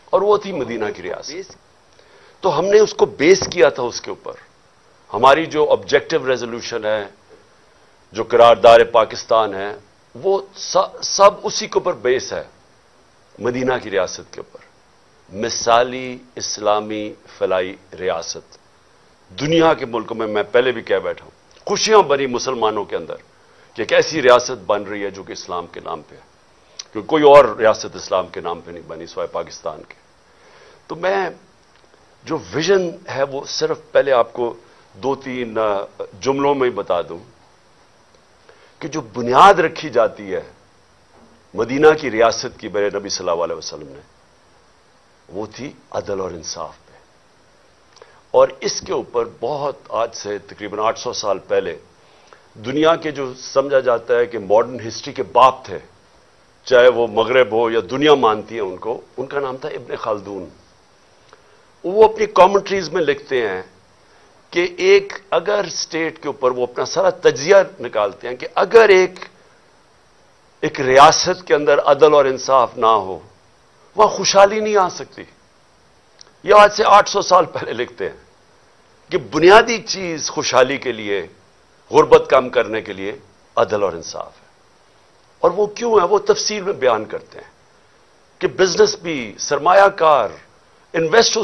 اور وہ تھی مدینہ کی ریاست. تو ہم نے اس کو بیس کیا تھا اس کے اوپر. ہماری جو آبجیکٹو ریزولوشن ہے, جو قرارداد پاکستان ہے, وہ سب اسی کے اوپر بیس ہے, مدینہ کی ریاست کے اوپر. مثالی اسلامی فلاحی ریاست دنیا کے ملکوں میں پہلے بھی کہہ بیٹھا ہوں, خوشیاں بنی مسلمانوں کے اندر کہ ایک ایسی ریاست بن رہی ہے جو کہ اسلام کے نام پہ ہے, کیونکہ کوئی اور ریاست اسلام کے نام پہ نہیں بنی سوائے پاکستان کے. تو میں جو ویژن ہے وہ صرف پہلے آپ کو 2-3 جملوں میں ہی بتا دوں کہ جو بنیاد رکھی جاتی ہے مدینہ کی ریاست کی میرے نبی صلی اللہ علیہ وسلم نے, وہ تھی عدل اور انصاف پہ. اور اس کے اوپر بہت آج سے تقریباً 800 سال پہلے دنیا کے جو سمجھا جاتا ہے کہ ماڈرن ہسٹری کے باپ تھے, چاہے وہ مغرب ہو یا دنیا مانتی ہے ان کو, ان کا نام تھا ابن خلدون. وہ اپنی کامنٹریز میں لکھتے ہیں کہ اگر اسٹیٹ کے اوپر وہ اپنا سارا تجزیہ نکالتے ہیں کہ اگر ایک ریاست کے اندر عدل اور انصاف نہ ہو وہاں خوشحالی نہیں آ سکتی. یہ آج سے 800 سال پہلے لکھتے ہیں کہ بنیادی چیز خوشحالی کے لیے, غربت کم کرنے کے لیے عدل اور انصاف ہے. اور وہ کیوں ہے وہ تفصیل میں بیان کرتے ہیں کہ بزنس بھی, سرمایہ کار انویسٹ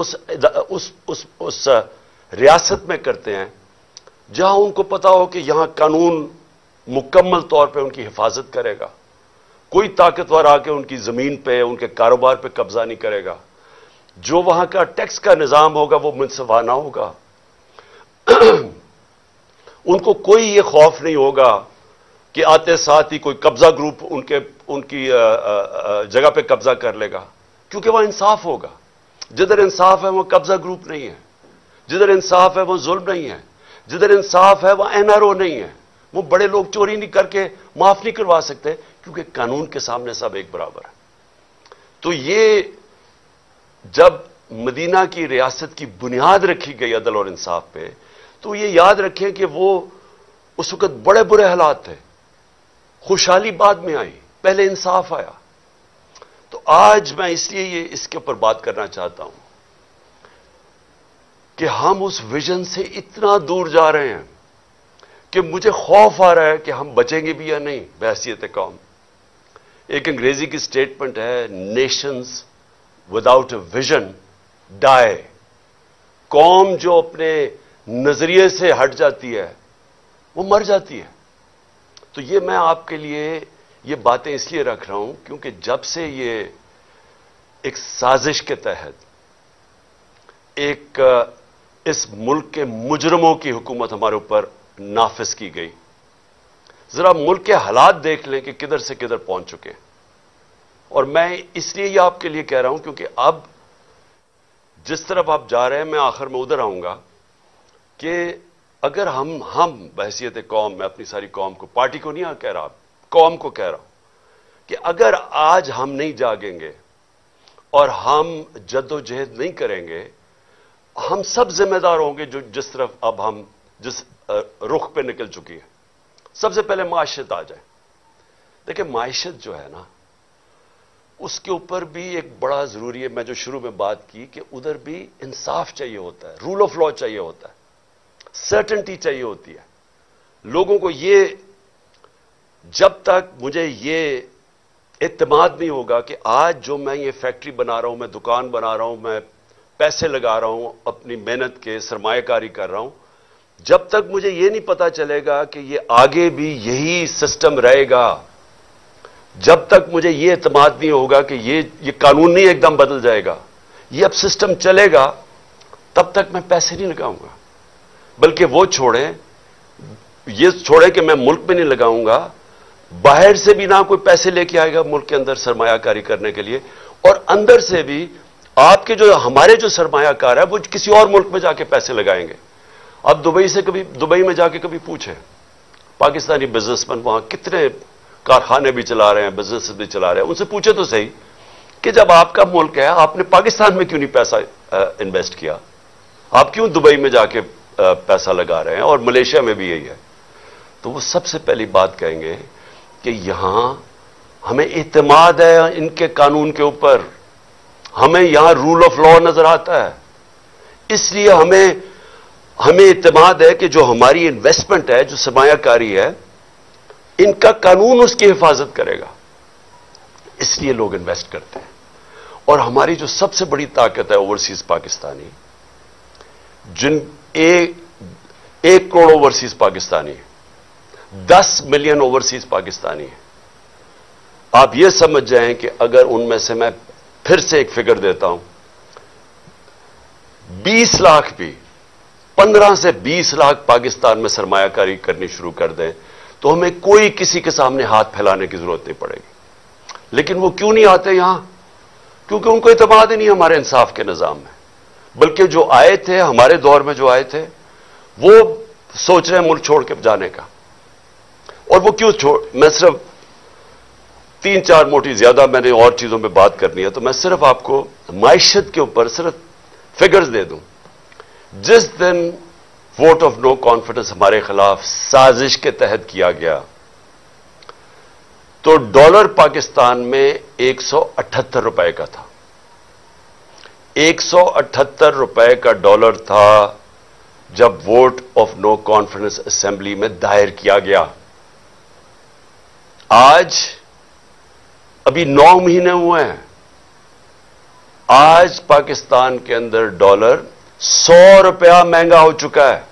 اس ریاست میں کرتے ہیں جہاں ان کو پتا ہو کہ یہاں قانون مکمل طور پہ ان کی حفاظت کرے گا, کوئی طاقتور آ کے ان کی زمین پہ, ان کے کاروبار پہ قبضہ نہیں کرے گا, جو وہاں کا ٹیکس کا نظام ہوگا وہ منصفانہ ہوگا. ان کو کوئی یہ خوف نہیں ہوگا کہ آتے ساتھ ہی کوئی قبضہ گروپ ان کی جگہ پہ قبضہ کر لے گا, کیونکہ وہ انصاف ہوگا. جدھر انصاف ہے وہ قبضہ گروپ نہیں ہے, جدھر انصاف ہے وہ ظلم نہیں ہے, جدھر انصاف ہے وہ NRO نہیں ہے. وہ بڑے لوگ چوری نہیں کر کے معاف نہیں کروا سکتے, کیونکہ قانون کے سامنے سب ایک برابر ہے. تو یہ جب مدینہ کی ریاست کی بنیاد رکھی گئی عدل اور انصاف پہ, تو یہ یاد رکھیں کہ وہ اس وقت بڑے برے حالات تھے, خوشحالی بعد میں آئی, پہلے انصاف آیا. تو آج میں اس لیے اس کے اوپر بات کرنا چاہتا ہوں کہ ہم اس ویژن سے اتنا دور جا رہے ہیں کہ مجھے خوف آ رہا ہے کہ ہم بچیں گے بھی یا نہیں بحیثیت قوم. ایک انگریزی کی سٹیٹمنٹ ہے, nations without a vision die. قوم جو اپنے نظریے سے ہٹ جاتی ہے وہ مر جاتی ہے. تو یہ میں آپ کے لیے یہ باتیں اس لیے رکھ رہا ہوں کیونکہ جب سے یہ ایک سازش کے تحت ایک اس ملک کے مجرموں کی حکومت ہمارے اوپر نافذ کی گئی, ذرا ملک کے حالات دیکھ لیں کہ کدھر سے کدھر پہنچ چکے ہیں. اور میں اس لیے یہ آپ کے لیے کہہ رہا ہوں کیونکہ اب جس طرف آپ جا رہے ہیں میں آخر میں ادھر آؤں گا کہ اگر ہم بحیثیت قوم, میں اپنی ساری قوم کو, پارٹی کو نہیں کہہ رہا, قوم کو کہہ رہا ہوں کہ اگر آج ہم نہیں جاگیں گے اور ہم جد و جہد نہیں کریں گے, ہم سب ذمہ دار ہوں گے جو جس طرف اب ہم جس رخ پہ نکل چکی ہے. سب سے پہلے معیشت آ جائے. دیکھیں معیشت جو ہے نا اس کے اوپر بھی ایک بڑا ضروری ہے, میں جو شروع میں بات کی کہ ادھر بھی انصاف چاہیے ہوتا ہے, رول آف لا چاہیے ہوتا ہے, سرٹنٹی چاہیے ہوتی ہے. لوگوں کو یہ, جب تک مجھے یہ اعتماد نہیں ہوگا کہ آج جو میں یہ فیکٹری بنا رہا ہوں, میں دکان بنا رہا ہوں, میں پیسے لگا رہا ہوں, اپنی محنت کے سرمایہ کاری کر رہا ہوں, جب تک مجھے یہ نہیں پتا چلے گا کہ یہ آگے بھی یہی سسٹم رہے گا, جب تک مجھے یہ اعتماد نہیں ہوگا کہ یہ قانون نہیں ایک دم بدل جائے گا, یہ اب سسٹم چلے گا, تب تک میں پیسے نہیں لگاؤں گا. بلکہ وہ چھوڑیں, یہ چھوڑیں کہ میں ملک میں نہیں لگاؤں گا, باہر سے بھی نہ کوئی پیسے لے کے آئے گا ملک کے اندر سرمایہ کاری کرنے کے لیے, اور اندر سے بھی آپ کے ہمارے جو سرمایہ کار ہے وہ کسی اور ملک میں جا کے پیسے لگائیں گے. اب دبئی میں جا کے کبھی پوچھیں, پاکستانی بزنس مین وہاں کتنے کارخانے بھی چلا رہے ہیں, بزنس بھی چلا رہے ہیں, ان سے پوچھے تو صحیح کہ جب آپ کا ملک ہے آپ نے پاکستان میں کیوں نہیں پیسہ انویسٹ کیا, آپ کیوں دبئی میں جا کے پیسہ لگا رہے ہیں, اور ملیشیا میں بھی یہی ہے. تو وہ سب سے پہلی بات کہیں گے کہ یہاں ہمیں اعتماد ہے ان کے قانون کے اوپر, ہمیں یہاں رول آف لا نظر آتا ہے. اس لیے ہمیں اعتماد ہے کہ جو ہماری انویسٹمنٹ ہے، جو سرمایہ کاری ہے، ان کا قانون اس کی حفاظت کرے گا. اس لیے لوگ انویسٹ کرتے ہیں. اور ہماری جو سب سے بڑی طاقت ہے اوورسیز پاکستانی، جن 1 crore overseas Pakistani, 10 million overseas Pakistani ہیں. آپ یہ سمجھ جائیں کہ اگر ان میں سے میں پھر سے ایک فگر دیتا ہوں، 20 لاکھ بھی 15 سے 20 لاکھ پاکستان میں سرمایہ کاری کرنی شروع کر دیں تو ہمیں کوئی کسی کے سامنے ہاتھ پھیلانے کی ضرورت نہیں پڑے گی. لیکن وہ کیوں نہیں آتے یہاں؟ کیونکہ ان کو اعتماد ہی نہیں ہمارے انصاف کے نظام میں. بلکہ جو آئے تھے ہمارے دور میں، جو آئے تھے وہ سوچ رہے ہیں ملک چھوڑ کے جانے کا. اور وہ کیوں میں صرف 3-4 موٹی، زیادہ میں نے اور چیزوں پہ بات کرنی ہے، تو میں صرف آپ کو معیشت کے اوپر صرف فگرز دے دوں. جس دن ووٹ آف نو کانفیڈنس ہمارے خلاف سازش کے تحت کیا گیا تو ڈالر پاکستان میں 178 روپے کا تھا. 178 روپے کا ڈالر تھا جب vote of no confidence assembly میں دائر کیا گیا. آج ابھی 9 مہینے ہوئے ہیں، آج پاکستان کے اندر ڈالر 100 روپیہ مہنگا ہو چکا ہے.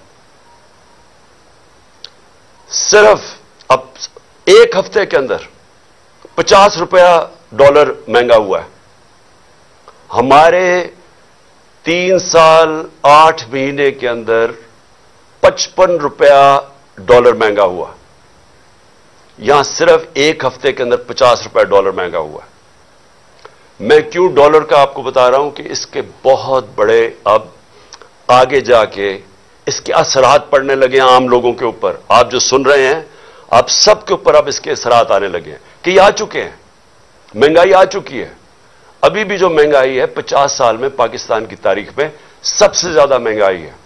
صرف اب ایک ہفتے کے اندر 50 روپیہ ڈالر مہنگا ہوا ہے. ہمارے 3 سال 8 مہینے کے اندر 55 روپیہ ڈالر مہنگا ہوا. یہاں صرف ایک ہفتے کے اندر 50 روپے ڈالر مہنگا ہوا ہے. میں کیوں ڈالر کا آپ کو بتا رہا ہوں کہ اس کے بہت بڑے اب آگے جا کے اس کے اثرات پڑنے لگے ہیں عام لوگوں کے اوپر. آپ جو سن رہے ہیں، آپ سب کے اوپر اب اس کے اثرات آنے لگے ہیں کہ یہ آ چکے ہیں. مہنگائی آ چکی ہے. ابھی بھی جو مہنگائی ہے 50 سال میں پاکستان کی تاریخ میں سب سے زیادہ مہنگائی ہے.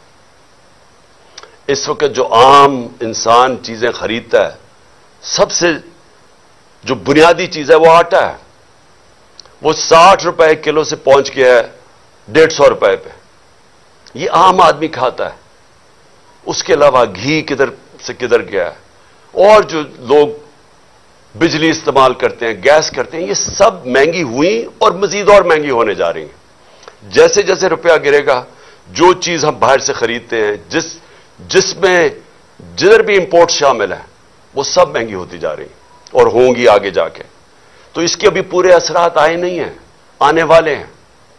اس وقت جو عام انسان چیزیں خریدتا ہے، سب سے جو بنیادی چیز ہے وہ آٹا ہے. وہ 60 روپے کلو سے پہنچ گیا ہے 150 روپے پہ. یہ عام آدمی کھاتا ہے. اس کے علاوہ گھی کدھر سے کدھر گیا ہے. اور جو لوگ بجلی استعمال کرتے ہیں، گیس کرتے ہیں، یہ سب مہنگی ہوئی اور مزید اور مہنگی ہونے جا رہی ہیں. جیسے جیسے روپیہ گرے گا، جو چیز ہم باہر سے خریدتے ہیں، جس میں جدھر بھی امپورٹ شامل ہے، وہ سب مہنگی ہوتی جا رہی ہیں اور ہوں گی آگے جا کے. تو اس کے ابھی پورے اثرات آئے نہیں ہیں، آنے والے ہیں.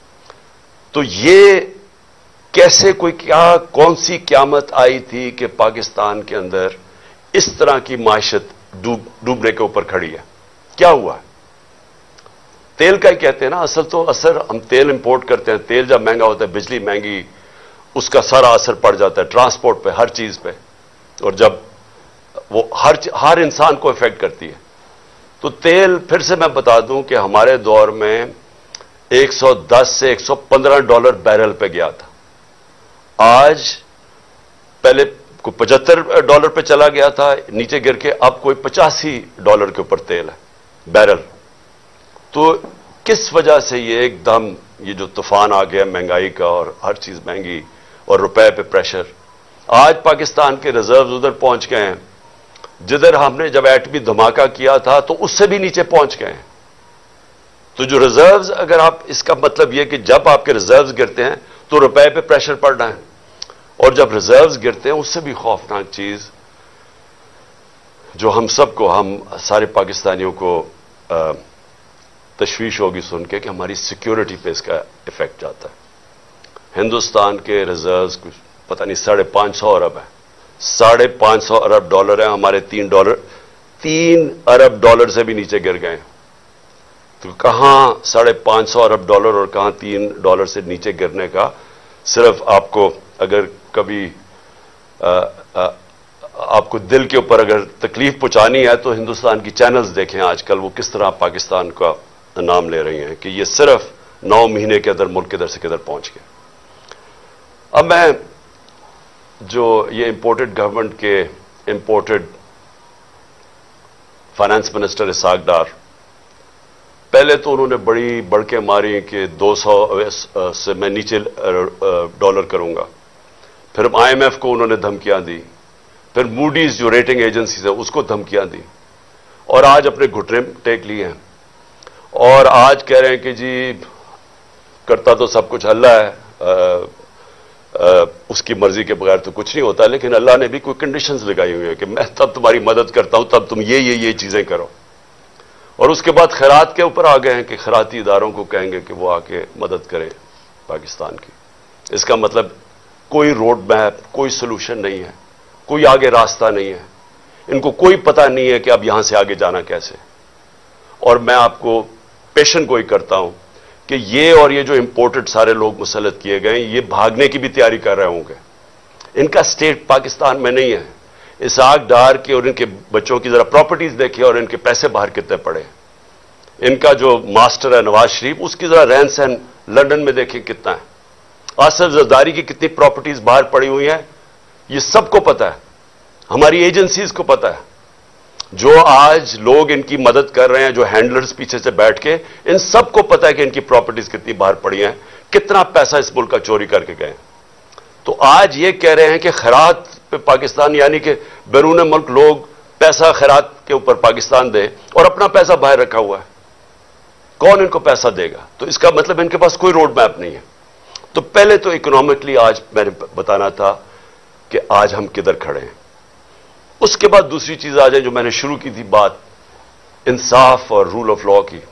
تو یہ کیسے کون سی قیامت آئی تھی کہ پاکستان کے اندر اس طرح کی معیشت ڈوبنے کے اوپر کھڑی ہے؟ کیا ہوا ہے؟ تیل کا ہی کہتے ہیں نا. اثر ہم تیل امپورٹ کرتے ہیں. تیل جب مہنگا ہوتا ہے، بجلی مہنگی، اس کا سارا اثر پڑ جاتا ہے ٹرانسپورٹ پہ، ہر چیز پہ. اور جب وہ ہر انسان کو افیکٹ کرتی ہے. تو تیل پھر سے میں بتا دوں کہ ہمارے دور میں 110 سے 115 ڈالر بیرل پہ گیا تھا. آج پہلے کوئی 75 ڈالر پہ چلا گیا تھا، نیچے گر کے اب کوئی 85 ڈالر کے اوپر تیل ہے بیرل. تو کس وجہ سے یہ ایک دم یہ جو طوفان آ گیا مہنگائی کا، اور ہر چیز مہنگی اور روپے پہ پریشر. آج پاکستان کے ریزروز ادھر پہنچ گئے ہیں جدھر ہم نے جب ایٹمی دھماکہ کیا تھا تو اس سے بھی نیچے پہنچ گئے ہیں. تو جو ریزروز، اگر آپ اس کا مطلب یہ کہ جب آپ کے ریزروز گرتے ہیں تو روپے پہ پریشر پڑ رہا ہے، اور جب ریزروز گرتے ہیں اس سے بھی خوفناک چیز جو ہم سب کو، ہم سارے پاکستانیوں کو تشویش ہوگی سن کے کہ ہماری سیکیورٹی پہ اس کا افیکٹ جاتا ہے. ہندوستان کے ریزروز کچھ پتہ نہیں 550 ارب ہیں. 550 ارب ڈالر ہیں. ہمارے 3 ارب ڈالر سے بھی نیچے گر گئے. تو کہاں 550 ارب ڈالر اور کہاں 3 ڈالر سے نیچے گرنے کا. صرف آپ کو اگر کبھی آپ کو دل کے اوپر اگر تکلیف پہنچانی ہے تو ہندوستان کی چینلز دیکھیں آج کل وہ کس طرح پاکستان کا نام لے رہی ہیں کہ یہ صرف 9 مہینے کے اندر ملک کدھر سے کدھر پہنچ گیا. اب میں جو یہ امپورٹڈ گورنمنٹ کے imported finance minister Ishaq Dar پہلے تو انہوں نے بڑی بڑکیں ماری کہ 200 سے میں نیچے ڈالر کروں گا. پھر IMF کو انہوں نے دھمکیاں دی. پھر موڈیز جو ریٹنگ ایجنسیز ہے اس کو دھمکیاں دی. اور آج اپنے گھٹنے ٹیک لیے ہیں اور آج کہہ رہے ہیں کہ جی کرتا تو سب کچھ اللہ ہے, اس کی مرضی کے بغیر تو کچھ نہیں ہوتا, لیکن اللہ نے بھی کوئی کنڈیشنز لگائی ہوئی ہیں کہ میں تب تمہاری مدد کرتا ہوں تب تم یہ چیزیں کرو. اور اس کے بعد خیرات کے اوپر آ گئے ہیں کہ خیراتی اداروں کو کہیں گے کہ وہ آ کے مدد کریں پاکستان کی. اس کا مطلب کوئی روڈ میپ, کوئی سولوشن نہیں ہے, کوئی آگے راستہ نہیں ہے. ان کو کوئی پتہ نہیں ہے کہ اب یہاں سے آگے جانا کیسے. اور میں آپ کو پیشن گوئی کرتا ہوں کہ یہ جو امپورٹڈ سارے لوگ مسلط کیے گئے یہ بھاگنے کی بھی تیاری کر رہے ہوں گے. ان کا سٹیٹ پاکستان میں نہیں ہے. اسحاق ڈار کے اور ان کے بچوں کی ذرا پراپرٹیز دیکھیں اور ان کے پیسے باہر کتنے پڑے. ان کا جو ماسٹر ہے نواز شریف, اس کی ذرا رہن سہن لندن میں دیکھیں کتنا ہے. آصف زرداری کی کتنی پراپرٹیز باہر پڑی ہوئی ہیں یہ سب کو پتا ہے, ہماری ایجنسیز کو پتا ہے. جو آج لوگ ان کی مدد کر رہے ہیں, جو ہینڈلرز پیچھے سے بیٹھ کے, ان سب کو پتا ہے کہ ان کی پراپرٹیز کتنی باہر پڑی ہیں, کتنا پیسہ اس ملک کا چوری کر کے گئے. تو آج یہ کہہ رہے ہیں کہ خیرات پہ پاکستان, یعنی کہ بیرون ملک لوگ پیسہ خیرات کے اوپر پاکستان دے اور اپنا پیسہ باہر رکھا ہوا ہے. کون ان کو پیسہ دے گا؟ تو اس کا مطلب ان کے پاس کوئی روڈ میپ نہیں ہے. تو پہلے تو اکنامکلی آج میں نے بتانا تھا کہ آج ہم کدھر کھڑے ہیں. اس کے بعد دوسری چیز آ جائے جو میں نے شروع کی تھی بات, انصاف اور رول آف لا کی.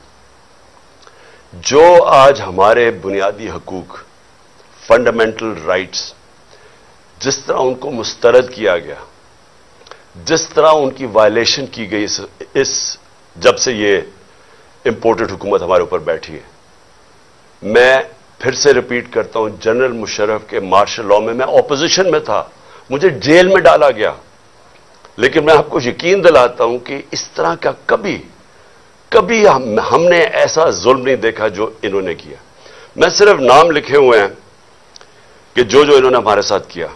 جو آج ہمارے بنیادی حقوق, فنڈامنٹل رائٹس, جس طرح ان کو مسترد کیا گیا, جس طرح ان کی وائلیشن کی گئی اس جب سے یہ امپورٹڈ حکومت ہمارے اوپر بیٹھی ہے. میں پھر سے ریپیٹ کرتا ہوں, جنرل مشرف کے مارشل لا میں اپوزیشن میں تھا, مجھے جیل میں ڈالا گیا, لیکن میں آپ کو یقین دلاتا ہوں کہ اس طرح کا کبھی ہم نے ایسا ظلم نہیں دیکھا جو انہوں نے کیا. میں صرف نام لکھے ہوئے ہیں کہ جو انہوں نے ہمارے ساتھ کیا.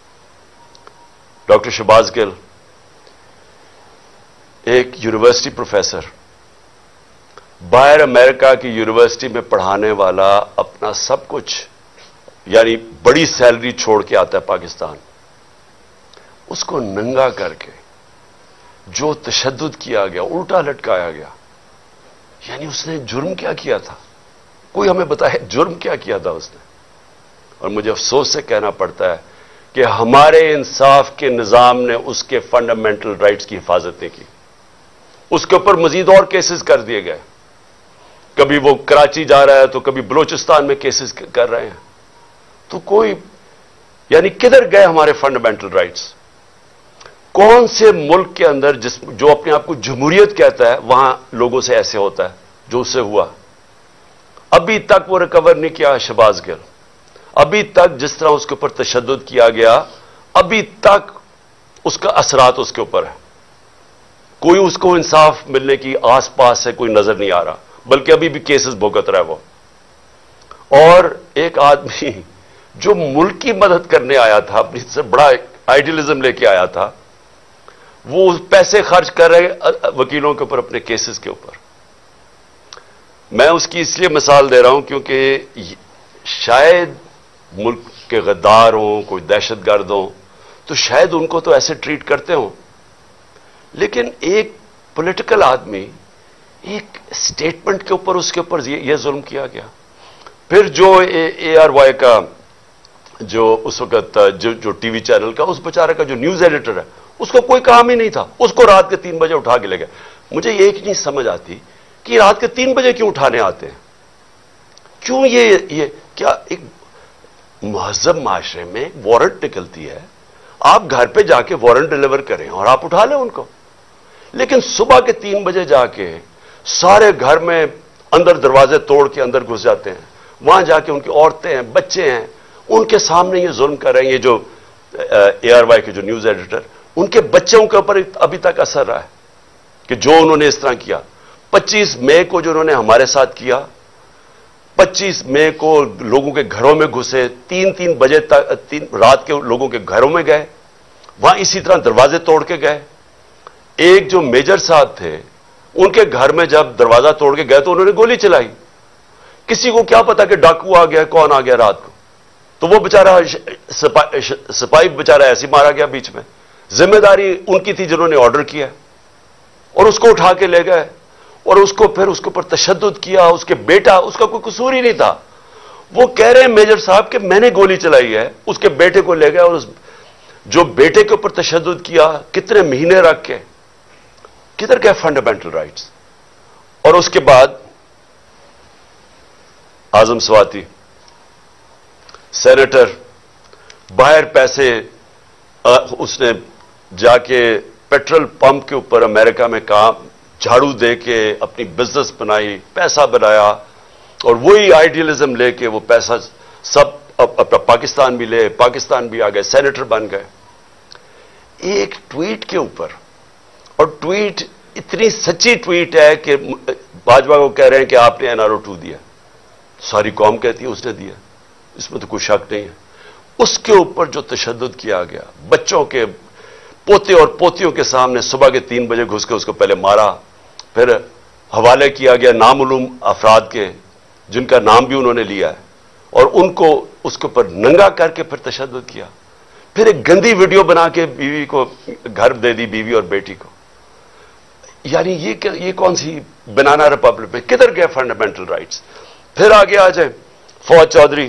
ڈاکٹر شہباز گل, ایک یونیورسٹی پروفیسر, باہر امریکہ کی یونیورسٹی میں پڑھانے والا, اپنا سب کچھ یعنی بڑی سیلری چھوڑ کے آتا ہے پاکستان. اس کو ننگا کر کے جو تشدد کیا گیا, الٹا لٹکایا گیا. یعنی اس نے جرم کیا کیا تھا؟ کوئی ہمیں بتائے جرم کیا کیا تھا اس نے؟ اور مجھے افسوس سے کہنا پڑتا ہے کہ ہمارے انصاف کے نظام نے اس کے فنڈامنٹل رائٹس کی حفاظت نہیں کی. اس کے اوپر مزید اور کیسز کر دیے گئے. کبھی وہ کراچی جا رہا ہے تو کبھی بلوچستان میں کیسز کر رہے ہیں. تو کوئی یعنی کدھر گئے ہمارے فنڈامنٹل رائٹس؟ کون سے ملک کے اندر جو اپنے آپ کو جمہوریت کہتا ہے وہاں لوگوں سے ایسے ہوتا ہے جو اس سے ہوا؟ ابھی تک وہ ریکور نہیں کیا شہباز گل. ابھی تک جس طرح اس کے اوپر تشدد کیا گیا, ابھی تک اس کا اثرات اس کے اوپر ہے. کوئی اس کو انصاف ملنے کی آس پاس سے کوئی نظر نہیں آ رہا, بلکہ ابھی بھی کیسز بھگت رہا ہے وہ. اور ایک آدمی جو ملک کی مدد کرنے آیا تھا, اپنی سے بڑا آئیڈیلزم لے کے آیا تھا, وہ پیسے خرچ کر رہے وکیلوں کے اوپر, اپنے کیسز کے اوپر. میں اس کی اس لیے مثال دے رہا ہوں کیونکہ شاید ملک کے غدار ہوں, کوئی دہشت گرد ہوں, تو شاید ان کو تو ایسے ٹریٹ کرتے ہوں, لیکن ایک پولیٹیکل آدمی, ایک سٹیٹمنٹ کے اوپر اس کے اوپر یہ ظلم کیا گیا. پھر جو ARY کا جو اس وقت جو ٹی وی چینل کا اس بیچارے کا جو نیوز ایڈیٹر ہے, اس کو کوئی کام ہی نہیں تھا, اس کو رات کے 3 بجے اٹھا کے لے گئے. مجھے ایک نہیں سمجھ آتی کہ رات کے 3 بجے کیوں اٹھانے آتے ہیں؟ کیوں یہ کیا ایک مہذب معاشرے میں وارنٹ نکلتی ہے, آپ گھر پہ جا کے وارنٹ ڈیلیور کریں اور آپ اٹھا لیں ان کو. لیکن صبح کے 3 بجے جا کے سارے گھر میں اندر دروازے توڑ کے اندر گھس جاتے ہیں, وہاں جا کے ان کی عورتیں ہیں, بچے ہیں, ان کے سامنے یہ ظلم کر رہے ہیں. یہ جو ARY کے جو نیوز ایڈیٹر, ان کے بچوں کے اوپر ابھی تک اثر رہا ہے کہ جو انہوں نے اس طرح کیا. 25 مئی کو جو انہوں نے ہمارے ساتھ کیا, 25 مئی کو لوگوں کے گھروں میں گھسے, 3 بجے تک رات کے لوگوں کے گھروں میں گئے, وہاں اسی طرح دروازے توڑ کے گئے. ایک جو میجر صاحب تھے ان کے گھر میں جب دروازہ توڑ کے گئے تو انہوں نے گولی چلائی. کسی کو کیا پتا کہ ڈاکو آ گیا, کون آ گیا رات کو, تو وہ بیچارہ سپاہی بیچارہ ایسے مارا گیا بیچ میں. ذمہ داری ان کی تھی جنہوں نے آرڈر کیا, اور اس کو اٹھا کے لے گئے اور اس کو پھر اس کے اوپر تشدد کیا. اس کے بیٹا, اس کا کوئی قصور ہی نہیں تھا. وہ کہہ رہے ہیں میجر صاحب کہ میں نے گولی چلائی ہے. اس کے بیٹے کو لے گئے اور جو بیٹے کے اوپر تشدد کیا کتنے مہینے رکھ کے, کدھر گئے فنڈامنٹل رائٹس؟ اور اس کے بعد اعظم سواتی سینیٹر باہر پیسے, اس نے جا کے پیٹرول پمپ کے اوپر امریکہ میں کام جھاڑو دے کے اپنی بزنس بنائی, پیسہ بنایا, اور وہی آئیڈیلزم لے کے وہ پیسہ سب اپنا پاکستان بھی لے, پاکستان بھی آ گئے, سینیٹر بن گئے. ایک ٹویٹ کے اوپر, اور ٹویٹ اتنی سچی ٹویٹ ہے کہ باجوہ کو کہہ رہے ہیں کہ آپ نے NRO2 دیا, ساری قوم کہتی ہے اس نے دیا, اس میں تو کوئی شک نہیں ہے. اس کے اوپر جو تشدد کیا گیا, بچوں کے پوتے اور پوتیوں کے سامنے صبح کے 3 بجے گھس کے اس کو پہلے مارا, پھر حوالے کیا گیا نامعلوم افراد کے جن کا نام بھی انہوں نے لیا ہے, اور ان کو اس کے اوپر ننگا کر کے پھر تشدد کیا. پھر ایک گندی ویڈیو بنا کے بیوی کو گھر دے دی, بیوی اور بیٹی کو. یعنی یہ کون سی بنانا ریپبلک میں, کدھر گئے فنڈامنٹل رائٹس؟ پھر آگے آ جائیں فواد چودھری,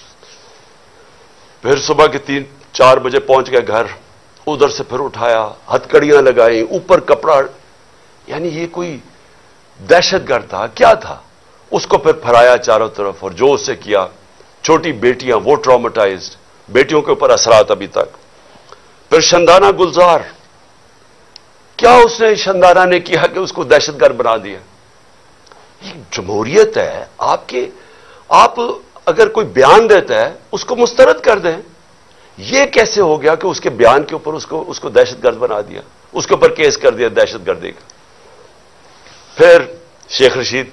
پھر صبح کے 3-4 بجے پہنچ گئے گھر, ادھر سے پھر اٹھایا, ہتکڑیاں لگائیں, اوپر کپڑا. یعنی یہ کوئی دہشت گرد تھا کیا تھا؟ اس کو پھر پھرایا چاروں طرف, اور جو اس سے کیا, چھوٹی بیٹیاں وہ ٹرامیٹائزڈ, بیٹیوں کے اوپر اثرات ابھی تک. پھر شندانہ گلزار, کیا اس نے شندانہ نے کیا کہ اس کو دہشت گرد بنا دیا؟ یہ جمہوریت ہے آپ اگر کوئی بیان دیتا ہے اس کو مسترد کر دیں. یہ کیسے ہو گیا کہ اس کے بیان کے اوپر اس کو دہشت گرد بنا دیا, اس کے اوپر کیس کر دیا دہشت گردی کا. پھر شیخ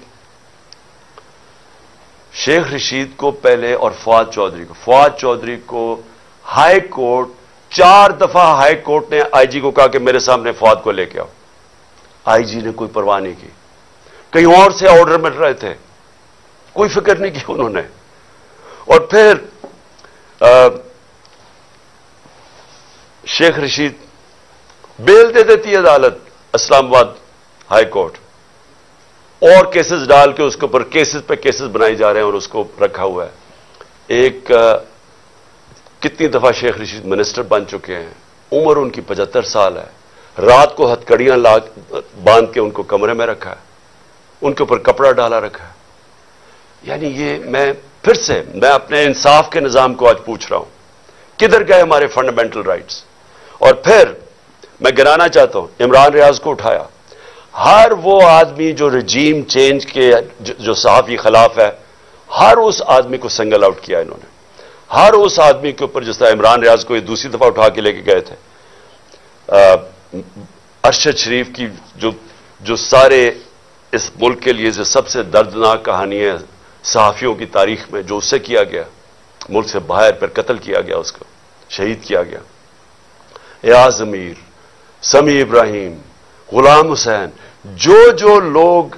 رشید کو پہلے, اور فواد چودھری کو ہائی کورٹ 4 دفعہ ہائی کورٹ نے آئی جی کو کہا کہ میرے سامنے فواد کو لے کے آؤ. آئی جی نے کوئی پرواہ نہیں کی, کہیں اور سے آرڈر مل رہے تھے, کوئی فکر نہیں کی انہوں نے. اور پھر شیخ رشید بیل دے دیتی عدالت اسلام آباد ہائی کورٹ, اور کیسز ڈال کے اس کے اوپر کیسز پہ کیسز بنائی جا رہے ہیں اور اس کو رکھا ہوا ہے. ایک کتنی دفعہ شیخ رشید منسٹر بن چکے ہیں, عمر ان کی 75 سال ہے, رات کو ہتکڑیاں باندھ کے ان کو کمرے میں رکھا ہے, ان کے اوپر کپڑا ڈالا رکھا ہے. یعنی یہ میں اپنے انصاف کے نظام کو آج پوچھ رہا ہوں, کدھر گئے ہمارے فنڈامنٹل رائٹس؟ اور پھر میں گنانا چاہتا ہوں, عمران ریاض کو اٹھایا. ہر وہ آدمی جو رجیم چینج کے جو صحافی خلاف ہے, ہر اس آدمی کو سنگل آؤٹ کیا انہوں نے. ہر اس آدمی کے اوپر, جس طرح عمران ریاض کو یہ دوسری دفعہ اٹھا کے لے کے گئے تھے, ارشد شریف کی جو سارے اس ملک کے لیے جو سب سے دردناک کہانی ہے صحافیوں کی تاریخ میں, جو اس سے کیا گیا, ملک سے باہر پھر قتل کیا گیا, اس کو شہید کیا گیا. ایاز امیر, سمیع ابراہیم, غلام حسین, جو لوگ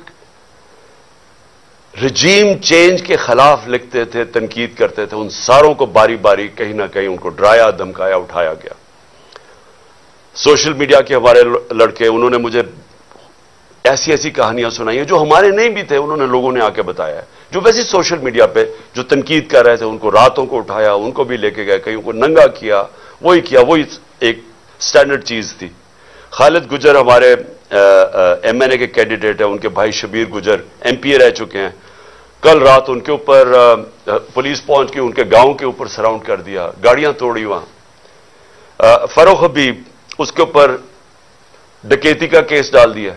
رجیم چینج کے خلاف لکھتے تھے, تنقید کرتے تھے, ان ساروں کو باری باری کہیں نہ کہیں ان کو ڈرایا, دھمکایا, اٹھایا گیا. سوشل میڈیا کے ہمارے لڑکے, انہوں نے مجھے ایسی کہانیاں سنائی ہیں جو ہمارے نہیں بھی تھے, انہوں نے لوگوں نے آ کے بتایا ہے, جو ویسے سوشل میڈیا پہ جو تنقید کر رہے تھے ان کو راتوں کو اٹھایا, ان کو بھی لے کے گئے, کہیں کو ننگا کیا, وہی ایک سٹینڈرڈ چیز تھی. خالد گجر ہمارے ایم این اے کے کینڈیڈیٹ ہیں, ان کے بھائی شبیر گجر MP رہ چکے ہیں. کل رات ان کے اوپر پولیس پہنچ کے ان کے گاؤں کے اوپر سراؤنڈ کر دیا, گاڑیاں توڑی وہاں. فروخ حبیب, اس کے اوپر ڈکیتی کا کیس ڈال دیا.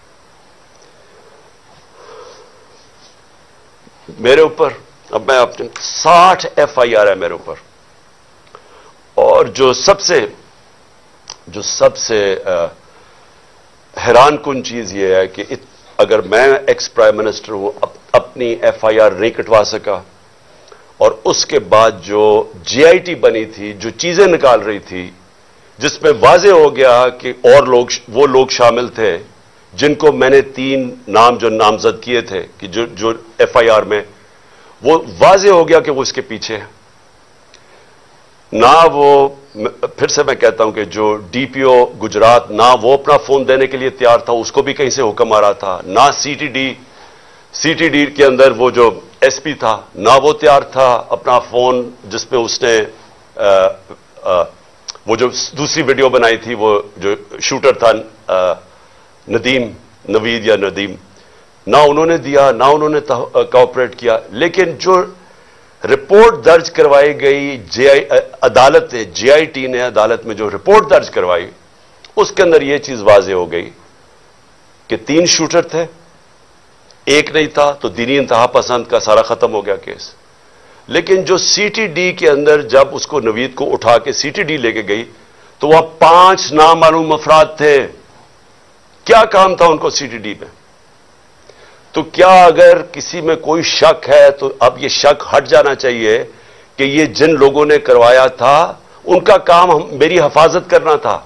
میرے اوپر اب میں اپنے 60 FIR ہے میرے اوپر. اور جو سب سے حیران کن چیز یہ ہے کہ اگر میں ایکس پرائم منسٹر ہوں, اپنی FIR نہیں کٹوا سکا, اور اس کے بعد جو GIT بنی تھی, جو چیزیں نکال رہی تھی, جس میں واضح ہو گیا کہ وہ لوگ شامل تھے جن کو میں نے 3 نام جو نامزد کیے تھے کہ جو ایف آئی آر میں، وہ واضح ہو گیا کہ وہ اس کے پیچھے ہے. نہ وہ، پھر سے میں کہتا ہوں کہ جو ڈی پی او گجرات، نہ وہ اپنا فون دینے کے لیے تیار تھا، اس کو بھی کہیں سے حکم آ رہا تھا. نہ سی ٹی ڈی کے اندر وہ جو ایس پی تھا، نہ وہ تیار تھا اپنا فون جس پہ اس نے وہ جو دوسری ویڈیو بنائی تھی، وہ جو شوٹر تھا نوید یا ندیم، نہ انہوں نے دیا، نہ انہوں نے کوآپریٹ کیا. لیکن جو رپورٹ درج کروائی گئی جے آئی ٹی نے عدالت میں جو رپورٹ درج کروائی، اس کے اندر یہ چیز واضح ہو گئی کہ 3 شوٹر تھے، ایک نہیں تھا، تو دینی انتہا پسند کا سارا ختم ہو گیا کیس. لیکن جو سی ٹی ڈی کے اندر جب اس کو نوید کو اٹھا کے سی ٹی ڈی لے کے گئی تو وہاں 5 نامعلوم افراد تھے. کیا کام تھا ان کو سی ٹی ڈی میں؟ تو کیا اگر کسی میں کوئی شک ہے تو اب یہ شک ہٹ جانا چاہیے کہ یہ جن لوگوں نے کروایا تھا ان کا کام میری حفاظت کرنا تھا،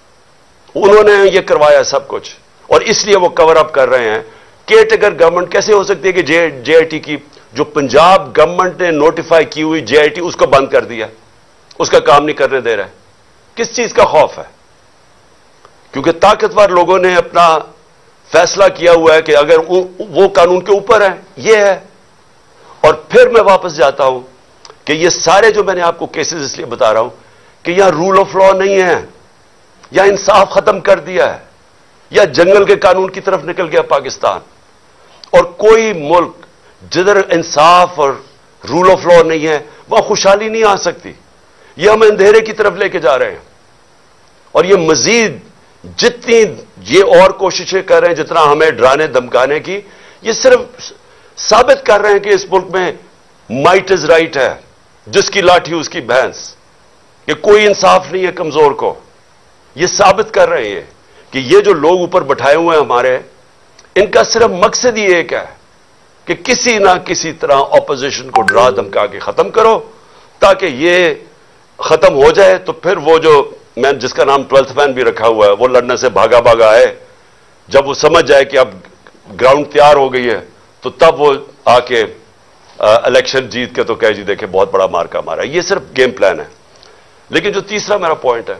انہوں نے یہ کروایا سب کچھ، اور اس لیے وہ کور اپ کر رہے ہیں. کیئر گورنمنٹ کیسے ہو سکتی ہے کہ جے آئی ٹی کی جو پنجاب گورنمنٹ نے نوٹیفائی کی ہوئی جے آئی ٹی، اس کو بند کر دیا، اس کا کام نہیں کرنے دے رہا ہے؟ کس چیز کا خوف ہے؟ کیونکہ طاقتور لوگوں نے اپنا فیصلہ کیا ہوا ہے کہ اگر وہ قانون کے اوپر ہیں، یہ ہے. اور پھر میں واپس جاتا ہوں کہ یہ سارے جو میں نے آپ کو کیسز اس لیے بتا رہا ہوں کہ یہاں رول آف لا نہیں ہے، یا انصاف ختم کر دیا ہے، یا جنگل کے قانون کی طرف نکل گیا پاکستان. اور کوئی ملک جدھر انصاف اور رول آف لا نہیں ہے وہاں خوشحالی نہیں آ سکتی. یہ ہم اندھیرے کی طرف لے کے جا رہے ہیں. اور یہ مزید جتنی یہ اور کوششیں کر رہے ہیں، جتنا ہمیں ڈرانے دمکانے کی، یہ صرف ثابت کر رہے ہیں کہ اس ملک میں مائٹ از رائٹ ہے، جس کی لاٹھی اس کی بھینس، کہ کوئی انصاف نہیں ہے کمزور کو. یہ ثابت کر رہے ہیں کہ یہ جو لوگ اوپر بٹھائے ہوئے ہیں ہمارے، ان کا صرف مقصد ہی ایک ہے کہ کسی نہ کسی طرح اپوزیشن کو ڈرا دھمکا کے ختم کرو، تاکہ یہ ختم ہو جائے. تو پھر وہ جو میں جس کا نام 12th مین بھی رکھا ہوا ہے، وہ لڑنے سے بھاگا آئے. جب وہ سمجھ جائے کہ اب گراؤنڈ تیار ہو گئی ہے تو تب وہ آ کے الیکشن جیت کے تو کہے جی دیکھیں بہت بڑا مارکا مارا. یہ صرف گیم پلان ہے. لیکن جو تیسرا میرا پوائنٹ ہے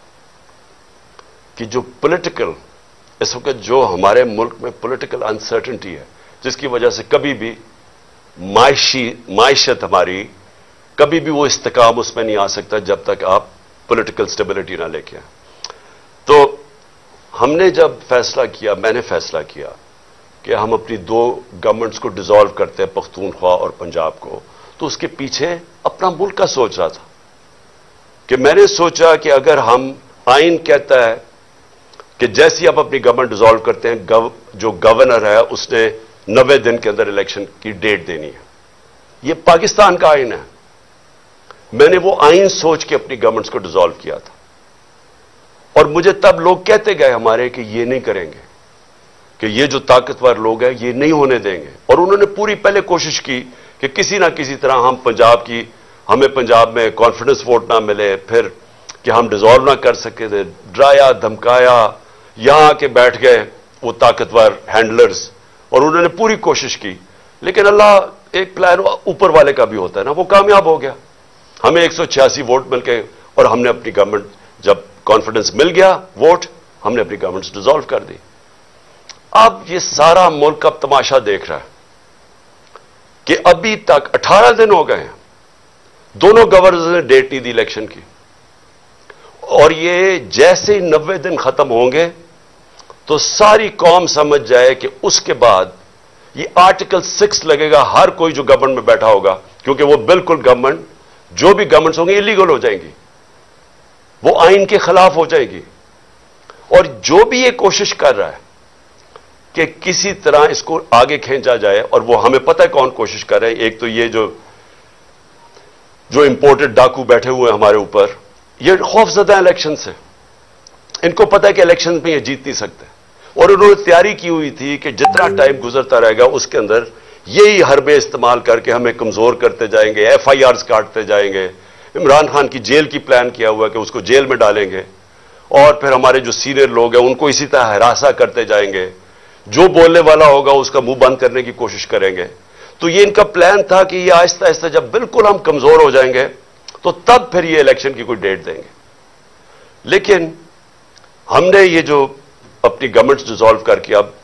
کہ جو پولیٹیکل اس وقت جو ہمارے ملک میں پولیٹیکل انسرٹنٹی ہے، جس کی وجہ سے کبھی بھی معیشت ہماری کبھی بھی وہ استحکام اس میں نہیں آ سکتا جب تک آپ پولیٹیکل سٹیبلٹی نہ لے کے آئیں. تو ہم نے جب فیصلہ کیا، میں نے فیصلہ کیا کہ ہم اپنی 2 گورنمنٹس کو ڈیزالو کرتے ہیں، پختونخوا اور پنجاب کو، تو اس کے پیچھے اپنا ملک کا سوچ رہا تھا کہ میں نے سوچا کہ اگر ہم، آئین کہتا ہے کہ جیسی آپ اپنی گورنمنٹ ڈیزالو کرتے ہیں، جو گورنر ہے اس نے 90 دن کے اندر الیکشن کی ڈیٹ دینی ہے. یہ پاکستان کا آئین ہے. میں نے وہ آئین سوچ کے اپنی گورنمنٹس کو ڈیزالو کیا تھا. اور مجھے تب لوگ کہتے گئے ہمارے کہ یہ نہیں کریں گے، کہ یہ جو طاقتور لوگ ہیں یہ نہیں ہونے دیں گے. اور انہوں نے پوری پہلے کوشش کی کہ کسی نہ کسی طرح ہمیں پنجاب میں کانفیڈنس ووٹ نہ ملے، پھر کہ ہم ڈیزالو نہ کر سکے تھے. ڈرایا دھمکایا، یہاں کے بیٹھ گئے وہ طاقتور ہینڈلرز، اور انہوں نے پوری کوشش کی. لیکن اللہ ایک پلان اوپر والے کا بھی ہوتا ہے نا، وہ کامیاب ہو گیا. ہمیں 186 ووٹ مل گئے اور ہم نے اپنی گورنمنٹ، جب کانفیڈنس مل گیا ووٹ، ہم نے اپنی گورنمنٹ ڈیزالو کر دی. اب یہ سارا ملک اب تماشا دیکھ رہا ہے کہ ابھی تک 18 دن ہو گئے ہیں، دونوں گورنرز نے ڈیٹ نہیں دی الیکشن کی. اور یہ جیسے ہی 90 دن ختم ہوں گے تو ساری قوم سمجھ جائے کہ اس کے بعد یہ آرٹیکل 6 لگے گا ہر کوئی جو گورنمنٹ میں بیٹھا ہوگا، کیونکہ وہ بالکل گورنمنٹ، جو بھی گورنمنٹس ہوں گی انلیگل ہو جائیں گی، وہ آئین کے خلاف ہو جائے گی. اور جو بھی یہ کوشش کر رہا ہے کہ کسی طرح اس کو آگے کھینچا جائے، اور وہ ہمیں پتہ ہے کون کوشش کر رہے ہیں. ایک تو یہ جو امپورٹڈ ڈاکو بیٹھے ہوئے ہیں ہمارے اوپر، یہ خوف زدہ الیکشن سے، ان کو پتہ ہے کہ الیکشن میں یہ جیت نہیں سکتے. اور انہوں نے تیاری کی ہوئی تھی کہ جتنا ٹائم گزرتا رہے گا اس کے اندر یہی حربے استعمال کر کے ہمیں کمزور کرتے جائیں گے، ایف آئی آرز کاٹتے جائیں گے. عمران خان کی جیل کی پلان کیا ہوا ہے کہ اس کو جیل میں ڈالیں گے، اور پھر ہمارے جو سینئر لوگ ہیں ان کو اسی طرح ہراساں کرتے جائیں گے. جو بولنے والا ہوگا اس کا منہ بند کرنے کی کوشش کریں گے. تو یہ ان کا پلان تھا کہ یہ آہستہ آہستہ جب بالکل ہم کمزور ہو جائیں گے تو تب پھر یہ الیکشن کی کوئی ڈیٹ دیں گے. لیکن ہم نے یہ جو اپنی گورنمنٹ ڈیزالو کر کے اب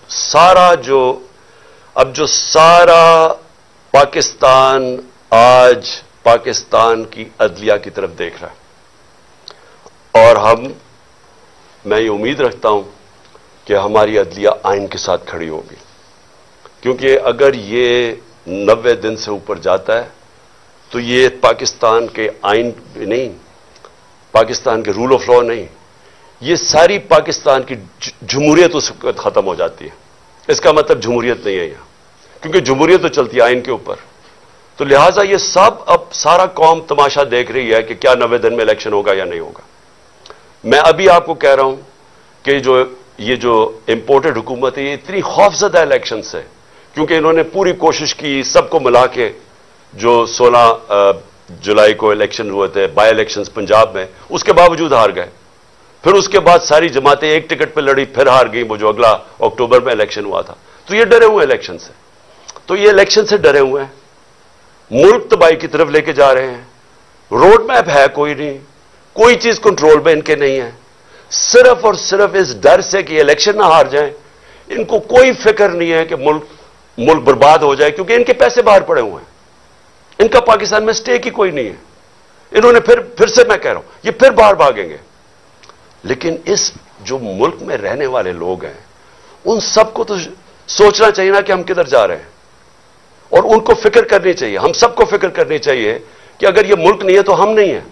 جو سارا پاکستان آج پاکستان کی عدلیہ کی طرف دیکھ رہا ہے، اور میں یہ امید رکھتا ہوں کہ ہماری عدلیہ آئین کے ساتھ کھڑی ہوگی، کیونکہ اگر یہ 90 دن سے اوپر جاتا ہے تو یہ پاکستان کے آئین نہیں، پاکستان کے رول آف لا نہیں، یہ ساری پاکستان کی جمہوریت اس وقت ختم ہو جاتی ہے. اس کا مطلب جمہوریت نہیں ہے یہاں، کیونکہ جمہوریت تو چلتی ہے آئین کے اوپر. تو لہٰذا یہ سب اب سارا قوم تماشا دیکھ رہی ہے کہ کیا 90 دن میں الیکشن ہوگا یا نہیں ہوگا. میں ابھی آپ کو کہہ رہا ہوں کہ یہ جو امپورٹڈ حکومت ہے یہ اتنی خوفزدہ الیکشن سے، کیونکہ انہوں نے پوری کوشش کی سب کو ملا کے، جو 16 جولائی کو الیکشن ہوئے تھے بائی الیکشنز پنجاب میں، اس کے باوجود ہار گئے. پھر اس کے بعد ساری جماعتیں ایک ٹکٹ پہ لڑی، پھر ہار گئی، وہ جو اگلا اکتوبر میں الیکشن ہوا تھا. تو یہ ڈرے ہوئے الیکشن سے، تو یہ الیکشن سے ڈرے ہوئے ہیں، ملک تباہی کی طرف لے کے جا رہے ہیں. روڈ میپ ہے کوئی نہیں، کوئی چیز کنٹرول میں ان کے نہیں ہے. صرف اور صرف اس ڈر سے کہ الیکشن نہ ہار جائیں، ان کو کوئی فکر نہیں ہے کہ ملک برباد ہو جائے، کیونکہ ان کے پیسے باہر پڑے ہوئے ہیں. ان کا پاکستان میں سٹیک ہی کوئی نہیں ہے. انہوں نے پھر سے میں کہہ رہا ہوں یہ پھر باہر بھاگیں گے. لیکن اس جو ملک میں رہنے والے لوگ ہیں ان سب کو تو سوچنا چاہیے نا کہ ہم کدھر جا رہے ہیں، اور ان کو فکر کرنی چاہیے، ہم سب کو فکر کرنی چاہیے کہ اگر یہ ملک نہیں ہے تو ہم نہیں ہیں.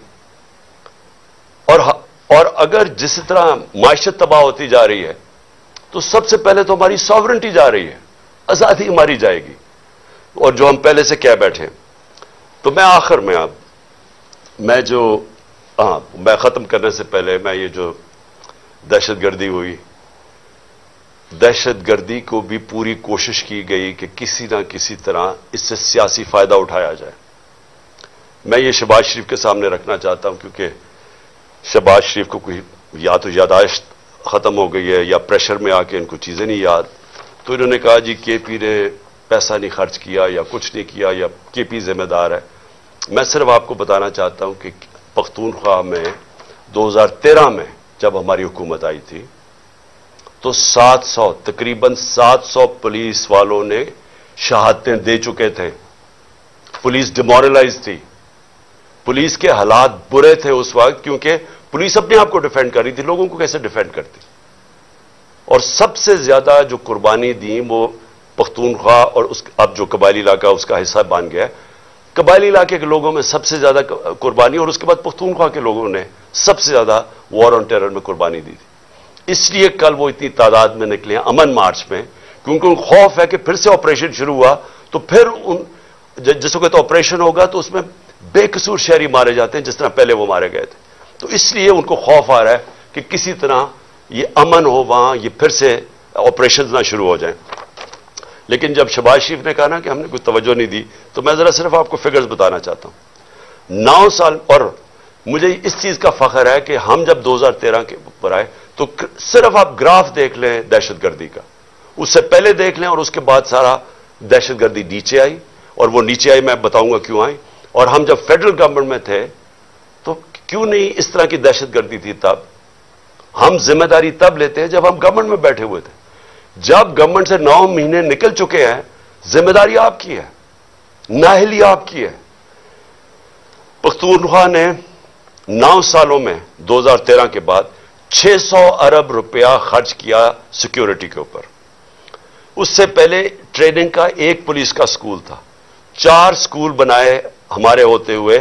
اور اگر جس طرح معیشت تباہ ہوتی جا رہی ہے تو سب سے پہلے تو ہماری ساورنٹی جا رہی ہے، آزادی ہماری جائے گی، اور جو ہم پہلے سے کہہ بیٹھے ہیں. تو میں آخر میں میں ختم کرنے سے پہلے میں یہ جو دہشت گردی ہوئی، دہشت گردی کو بھی پوری کوشش کی گئی کہ کسی نہ کسی طرح اس سے سیاسی فائدہ اٹھایا جائے. میں یہ شہباز شریف کے سامنے رکھنا چاہتا ہوں، کیونکہ شہباز شریف کو کوئی یا تو یاداشت ختم ہو گئی ہے یا پریشر میں آ کے ان کو چیزیں نہیں یاد. تو انہوں نے کہا جی کے پی نے پیسہ نہیں خرچ کیا یا کچھ نہیں کیا یا کے پی ذمہ دار ہے. میں صرف آپ کو بتانا چاہتا ہوں کہ پختونخوا میں 2013 میں جب ہماری حکومت آئی تھی تو تقریباً 700 پولیس والوں نے شہادتیں دے چکے تھے. پولیس ڈیمورلائز تھی، پولیس کے حالات برے تھے اس وقت، کیونکہ پولیس اپنے آپ کو ڈیفینڈ کر رہی تھی. لوگوں کو کیسے ڈیفینڈ کرتی؟ اور سب سے زیادہ جو قربانی دی وہ پختونخوا اور اب جو قبائلی علاقہ اس کا حصہ بن گیا، قبائلی علاقے کے لوگوں میں سب سے زیادہ قربانی، اور اس کے بعد پختونخوا کے لوگوں نے سب سے زیادہ وار آن ٹیرر میں قربانی دی تھی. اس لیے کل وہ اتنی تعداد میں نکلے ہیں امن مارچ میں، کیونکہ ان خوف ہے کہ پھر سے آپریشن شروع ہوا تو پھر جس وقت آپریشن ہوگا تو اس میں بے قصور شہری مارے جاتے ہیں جس طرح پہلے وہ مارے گئے تھے. تو اس لیے ان کو خوف آ رہا ہے کہ کسی طرح یہ امن ہو وہاں، یہ پھر سے آپریشنز نہ شروع ہو جائیں. لیکن جب شہباز شریف نے کہا نا کہ ہم نے کوئی توجہ نہیں دی، تو میں ذرا صرف آپ کو فگرز بتانا چاہتا ہوں. 9 سال، اور مجھے اس چیز کا فخر ہے کہ ہم جب 2013 کے اوپر آئے تو صرف آپ گراف دیکھ لیں دہشت گردی کا، اس سے پہلے دیکھ لیں اور اس کے بعد سارا دہشت گردی نیچے آئی، اور وہ نیچے آئی میں بتاؤں گا کیوں آئی. اور ہم جب فیڈرل گورنمنٹ میں تھے تو کیوں نہیں اس طرح کی دہشت گردی تھی. تب ہم ذمہ داری تب لیتے ہیں جب ہم گورنمنٹ میں بیٹھے ہوئے تھے. جب گورنمنٹ سے 9 مہینے نکل چکے ہیں، ذمہ داری آپ کی ہے، نااہلی آپ کی ہے. پختونخوا نے 9 سالوں میں 2013 کے بعد 600 ارب روپیہ خرچ کیا سیکیورٹی کے اوپر. اس سے پہلے ٹریننگ کا ایک پولیس کا سکول تھا، 4 سکول بنائے ہمارے ہوتے ہوئے،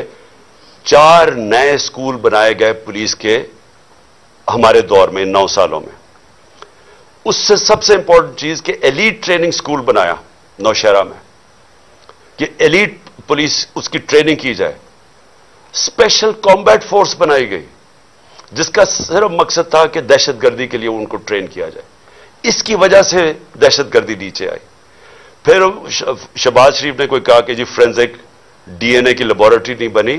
4 نئے سکول بنائے گئے پولیس کے ہمارے دور میں 9 سالوں میں. اس سے سب سے امپورٹنٹ چیز کہ ایلیٹ ٹریننگ سکول بنایا نوشہرہ میں کہ ایلیٹ پولیس اس کی ٹریننگ کی جائے. اسپیشل کمبیٹ فورس بنائی گئی جس کا صرف مقصد تھا کہ دہشت گردی کے لیے ان کو ٹرین کیا جائے. اس کی وجہ سے دہشت گردی نیچے آئی. پھر شہباز شریف نے کوئی کہا کہ جی فورینزک ڈی این اے کی لیبارٹری نہیں بنی.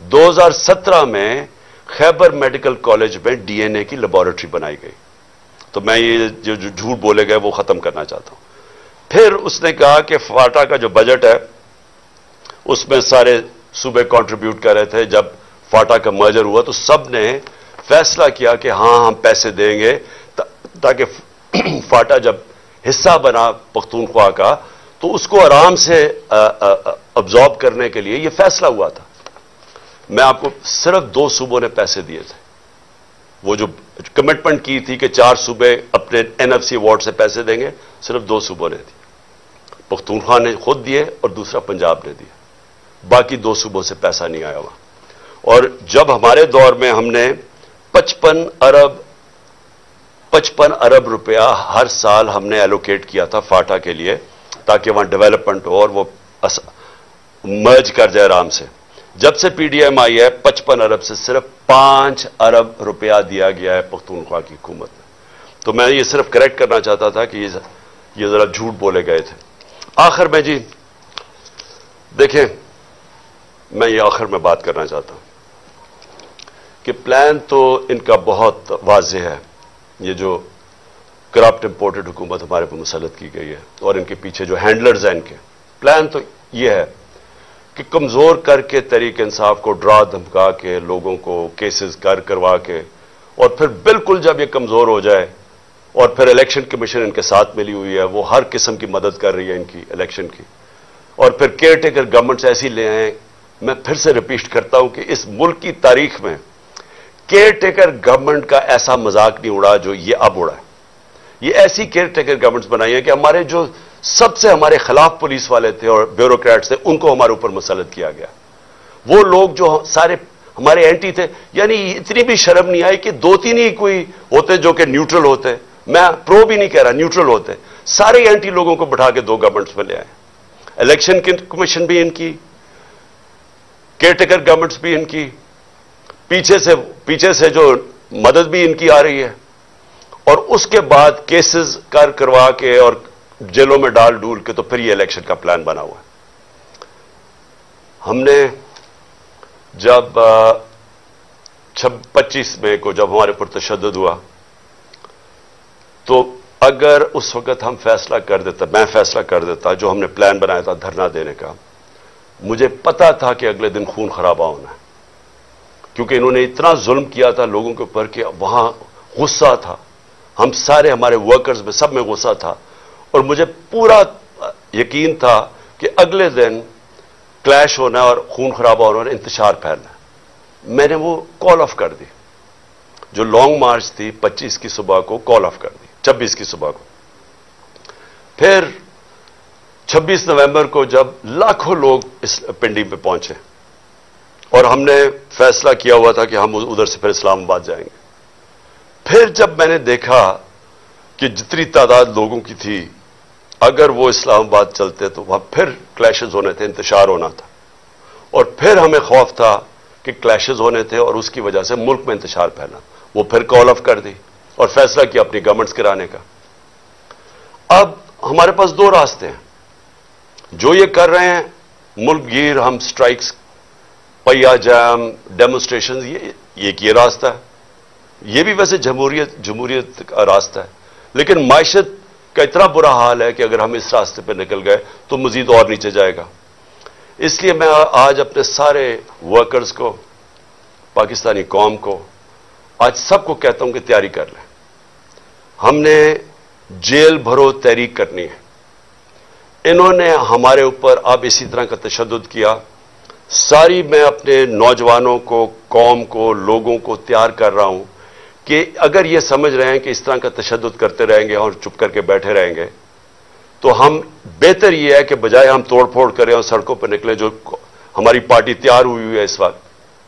2017 میں خیبر میڈیکل کالج میں ڈی این اے کی لیبارٹری بنائی گئی. تو میں یہ جو جھوٹ بولے گئے وہ ختم کرنا چاہتا ہوں. پھر اس نے کہا کہ فاٹا کا جو بجٹ ہے اس میں سارے صوبے کنٹریبیوٹ کر رہے تھے. جب فاٹا کا مرجر ہوا تو سب نے فیصلہ کیا کہ ہاں ہم پیسے دیں گے تاکہ فاٹا جب حصہ بنا پختونخوا کا تو اس کو آرام سے ابزارب کرنے کے لیے یہ فیصلہ ہوا تھا. میں آپ کو صرف 2 صوبوں نے پیسے دیے تھے. وہ جو کمٹمنٹ کی تھی کہ 4 صوبے اپنے NFC وارڈ سے پیسے دیں گے, صرف 2 صوبوں نے دی. پختونخوا نے خود دیے اور دوسرا پنجاب نے دیے. باقی 2 صوبوں سے پیسہ نہیں آیا ہوا. اور جب ہمارے دور میں ہم نے 55 ارب روپیہ ہر سال ہم نے ایلوکیٹ کیا تھا فاٹا کے لیے تاکہ وہاں ڈیولپمنٹ ہو اور وہ مرج کر جائے آرام سے. جب سے PDM آئی ہے 55 ارب سے صرف 5 ارب روپیہ دیا گیا ہے پختونخوا کی حکومت نے. تو میں یہ صرف کریکٹ کرنا چاہتا تھا کہ یہ ذرا جھوٹ بولے گئے تھے. آخر میں جی دیکھیں, میں یہ آخر میں بات کرنا چاہتا ہوں کہ پلان تو ان کا بہت واضح ہے. یہ جو کرپٹ امپورٹڈ حکومت ہمارے پر مسلط کی گئی ہے اور ان کے پیچھے جو ہینڈلرز ہیں ان کے, پلان تو یہ ہے کہ کمزور کر کے تحریک انصاف کو ڈرا دھمکا کے لوگوں کو کیسز کروا کے اور پھر بالکل جب یہ کمزور ہو جائے اور پھر الیکشن کمیشن ان کے ساتھ ملی ہوئی ہے, وہ ہر قسم کی مدد کر رہی ہے ان کی الیکشن کی, اور پھر کیئر ٹیکر گورنمنٹس ایسی لے آئیں. میں پھر سے ریپیٹ کرتا ہوں کہ اس ملک کی تاریخ میں کیئر ٹیکر گورنمنٹ کا ایسا مذاق نہیں اڑا جو یہ اب اڑا ہے. یہ ایسی کیئر ٹیکر گورنمنٹس بنائی ہیں کہ ہمارے جو سب سے ہمارے خلاف پولیس والے تھے اور بیوروکریٹس تھے ان کو ہمارے اوپر مسلط کیا گیا. وہ لوگ جو سارے ہمارے اینٹی تھے, یعنی اتنی بھی شرم نہیں آئی کہ 2-3 ہی کوئی ہوتے جو کہ نیوٹرل ہوتے, میں پرو بھی نہیں کہہ رہا, نیوٹرل ہوتے, سارے اینٹی لوگوں کو بٹھا کے 2 گورنمنٹس میں لے آئے. الیکشن کمیشن بھی ان کی, کیئر ٹیکر گورنمنٹس بھی ان کی, پیچھے سے جو مدد بھی ان کی آ رہی ہے, اور اس کے بعد کیسز کروا کے اور جیلوں میں ڈال ڈول کے تو پھر یہ الیکشن کا پلان بنا ہوا ہے. ہم نے جب 25 مئی کو جب ہمارے پر تشدد ہوا تو اگر اس وقت ہم فیصلہ کر دیتا, میں فیصلہ کر دیتا جو ہم نے پلان بنایا تھا دھرنا دینے کا, مجھے پتا تھا کہ اگلے دن خون خرابہ ہونا ہے, کیونکہ انہوں نے اتنا ظلم کیا تھا لوگوں کے اوپر کہ وہاں غصہ تھا. ہم سارے ہمارے ورکرز میں سب میں غصہ تھا, اور مجھے پورا یقین تھا کہ اگلے دن کلیش ہونا اور خون خرابہ ہونا اور انتشار پھیلنا. میں نے وہ کال آف کر دی. جو لانگ مارچ تھی 25 کی صبح کو کال آف کر دی, 26 کی صبح کو. پھر 26 نومبر کو جب لاکھوں لوگ اس پنڈی پہ پہنچے اور ہم نے فیصلہ کیا ہوا تھا کہ ہم ادھر سے پھر اسلام آباد جائیں گے, پھر جب میں نے دیکھا کہ جتنی تعداد لوگوں کی تھی اگر وہ اسلام آباد چلتے تو وہاں پھر کلیشز ہونے تھے, انتشار ہونا تھا, اور پھر ہمیں خوف تھا کہ کلیشز ہونے تھے اور اس کی وجہ سے ملک میں انتشار پھیلا. وہ پھر کال آف کر دی اور فیصلہ کیا اپنی گورنمنٹس گرانے کا. اب ہمارے پاس 2 راستے ہیں. جو یہ کر رہے ہیں ملک گیر, ہم سٹرائکس, پہیا جام, ڈیمونسٹریشن, یہ راستہ ہے. یہ بھی ویسے جمہوریت کا راستہ ہے, لیکن معیشت کا اتنا برا حال ہے کہ اگر ہم اس راستے پہ نکل گئے تو مزید اور نیچے جائے گا. اس لیے میں آج اپنے سارے ورکرز کو, پاکستانی قوم کو, آج سب کو کہتا ہوں کہ تیاری کر لیں. ہم نے جیل بھرو تحریک کرنی ہے. انہوں نے ہمارے اوپر اب اسی طرح کا تشدد کیا. ساری میں اپنے نوجوانوں کو, قوم کو, لوگوں کو تیار کر رہا ہوں کہ اگر یہ سمجھ رہے ہیں کہ اس طرح کا تشدد کرتے رہیں گے اور چپ کر کے بیٹھے رہیں گے تو ہم بہتر یہ ہے کہ بجائے ہم توڑ پھوڑ کریں اور سڑکوں پہ نکلیں, جو ہماری پارٹی تیار ہوئی ہے اس وقت,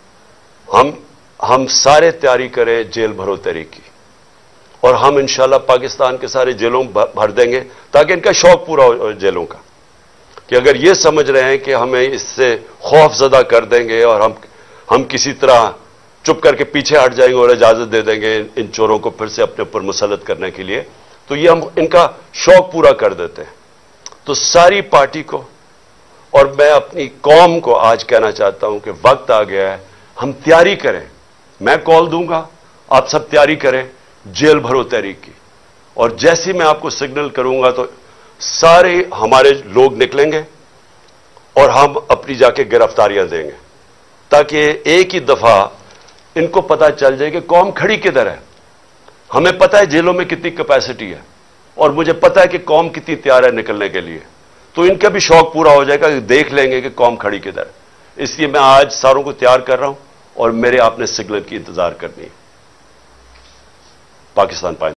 ہم سارے تیاری کریں جیل بھرو تحریک کی, اور ہم انشاءاللہ پاکستان کے سارے جیلوں بھر دیں گے تاکہ ان کا شوق پورا ہو جیلوں کا, کہ اگر یہ سمجھ رہے ہیں کہ ہمیں اس سے خوف زدہ کر دیں گے اور ہم کسی طرح چپ کر کے پیچھے ہٹ جائیں گے اور اجازت دے دیں گے ان چوروں کو پھر سے اپنے اوپر مسلط کرنے کے لیے, تو یہ ہم ان کا شوق پورا کر دیتے ہیں. تو ساری پارٹی کو اور میں اپنی قوم کو آج کہنا چاہتا ہوں کہ وقت آ گیا ہے, ہم تیاری کریں. میں کال دوں گا, آپ سب تیاری کریں جیل بھرو تحریک کی. اور جیسے میں آپ کو سگنل کروں گا تو سارے ہمارے لوگ نکلیں گے اور ہم اپنی جا کے گرفتاریاں دیں گے، تاکہ ایک ہی دفعہ ان کو پتا چل جائے کہ قوم کھڑی کدھر ہے۔ ہمیں پتا ہے جیلوں میں کتنی کیپیسٹی ہے، اور مجھے پتا ہے کہ قوم کتنی تیار ہے نکلنے کے لیے، تو ان کا بھی شوق پورا ہو جائے گا کہ دیکھ لیں گے کہ قوم کھڑی کدھر ہے۔ اس لیے میں آج ساروں کو تیار کر رہا ہوں، اور میرے آپ نے سگنل کی انتظار کرنی ہے۔ پاکستان پائے